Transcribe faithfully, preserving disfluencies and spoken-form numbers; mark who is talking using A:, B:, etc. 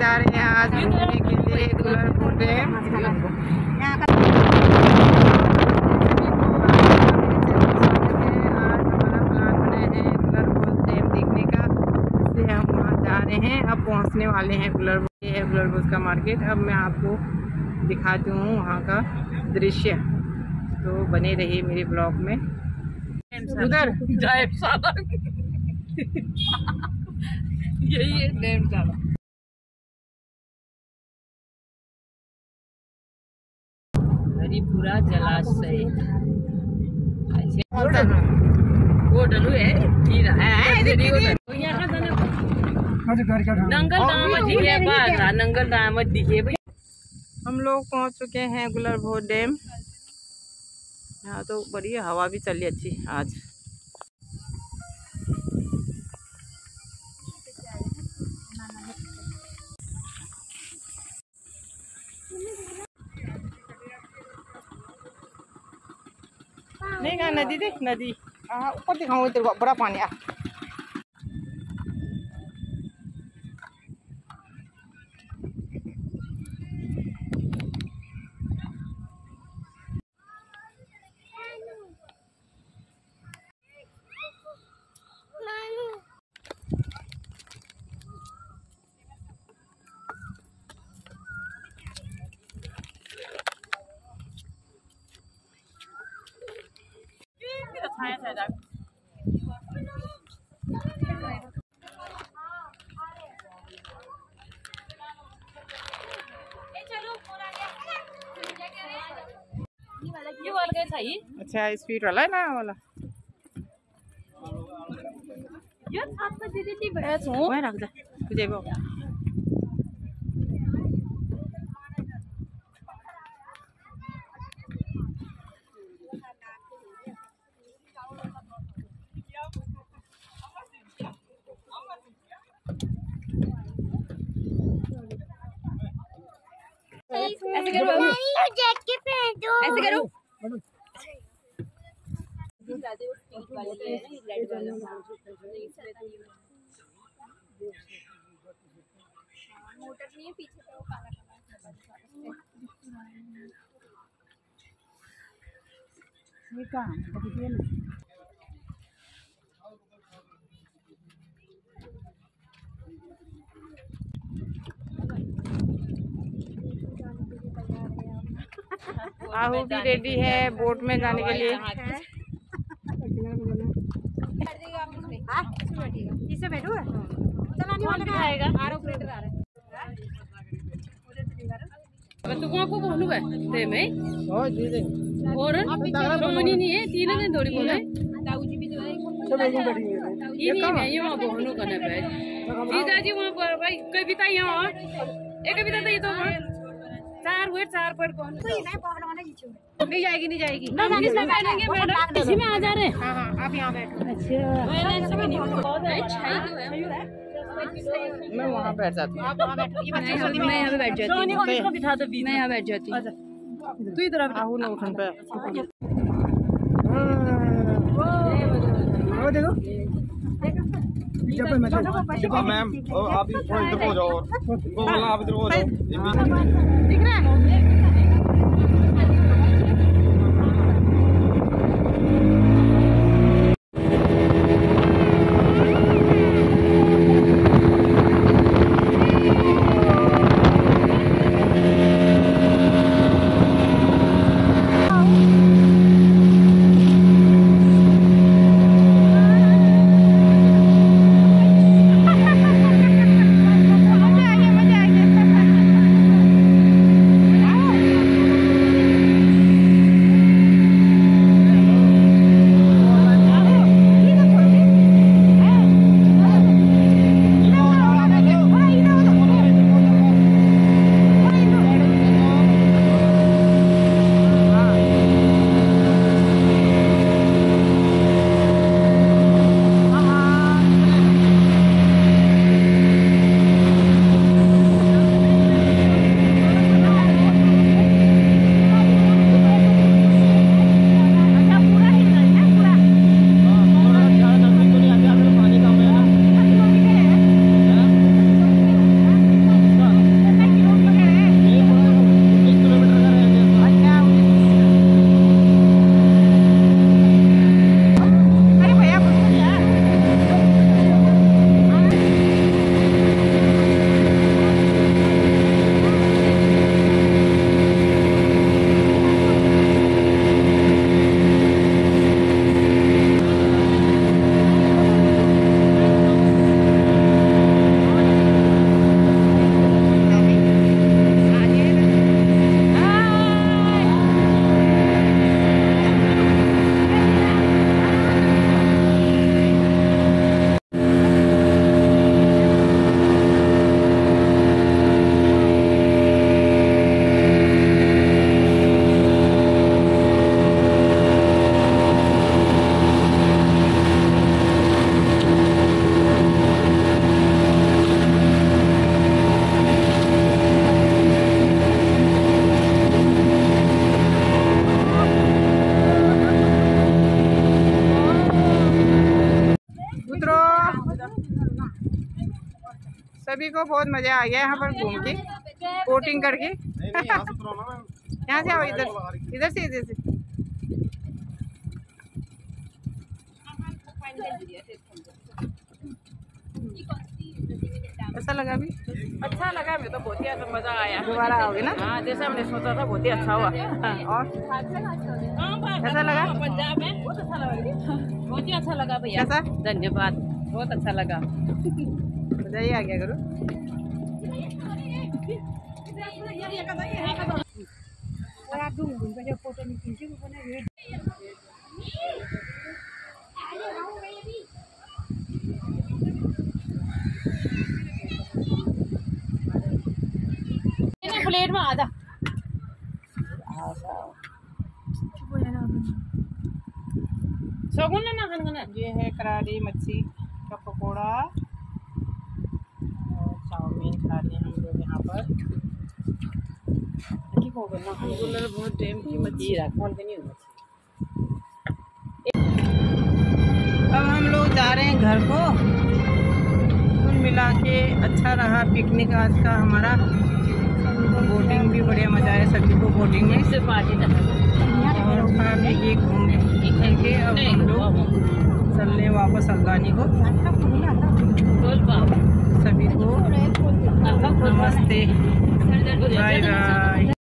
A: जा रहे हैं आज घूमने के लिए गुलरपुर डैम। अब पहुंचने वाले हैं गुलरपुर। ये है गुलरपुर का मार्केट। अब मैं आपको दिखाती हूँ वहाँ का दृश्य, तो बने रहिए मेरे ब्लॉग में। उधर यही है डैम साला। हरिपुरा जलाशय वो डलू है नंगल दामद दिखे नंगल दामद दिखे भाई। हम लोग पहुंच चुके हैं गुलरपुर डैम। यहाँ तो बड़ी हवा भी चली अच्छी आज। नहीं का नदी देख नदी ऊपर दिखाऊँ तेरे को बड़ा पानी आ। अच्छा स्पीड वाला है ना वाला यार साथ में दे देती बैठ हूं मैं रख दे तुझे वो ऐसे करो जैकेट पहन दो ऐसे करो मोटर नहीं है पीछे से वो काला ये काम देखिए ना। आहू भी रेडी है बोट में जाने के लिए। किससे बैठो चलाने वाला का आएगा आर ऑपरेटर आ रहा है। तू को आपको बोलू है ते में ओ जी दे और सोमनी नहीं है तीन दिन थोड़ी बोले ताऊ जी भी जो है सब एक बैठी है ये नहीं है ये वहां बोलू करने पे सीधा जी वहां पर भाई कविता यहां एक कविता तो ये तो चार वेट चार पर कौन कोई नहीं पकड़वाना जीचो नहीं जाएगी नहीं जाएगी ना इसमें बैठेंगे मैडम इसी में आ जा रहे हैं। हां हां आप यहां बैठो। अच्छा मैंने इसमें नहीं बहुत अच्छा है मैं वहां बैठ जाती हूं आप वहां बैठो ये बच्चे जल्दी मैं यहां पे बैठ जाती हूं सोनी को बिठा दो बीच मैं यहां बैठ जाती हूं तू इधर आ आहू ना उठन पे वो देखो जब मैं देखो मैम आप इधर हो जाओ वो वाला आप इधर हो जाओ दिख रहा है।
B: सभी को बहुत मजा आ गया यहाँ पर घूम के, बोटिंग करके। यहाँ से आओ, इधर इधर से इधर से। कैसा लगा अभी?
A: अच्छा लगा, मैं तो बहुत ही अच्छा, मजा आया।
B: दोबारा आओगे ना?
A: हाँ, जैसे हमने सोचा था बहुत ही अच्छा हुआ।
B: और कैसा लगा?
A: पंजाब में बहुत अच्छा लगा, बहुत ही अच्छा लगा भैया।
B: कैसा?
A: धन्यवाद, बहुत अच्छा लगा।
B: मजा ही आ गया करो।
A: प्लेट में आधा सगुन ना खाना।
B: ये है करारी मच्छी का पकोड़ा और चाउमीन खा रहे हैं हम लोग यहाँ पर।
A: बहुत टाइम की मच्छी
B: अब हम लोग जा रहे हैं घर को। कुल मिला के अच्छा रहा पिकनिक आज का हमारा। बोटिंग भी बढ़िया मजा आया सभी को बोटिंग में।
A: से पार्टी
B: और खा पी के घूम के अब हम लोग चलने वापस अल्बानी को। सभी को नमस्ते, बाय बाय।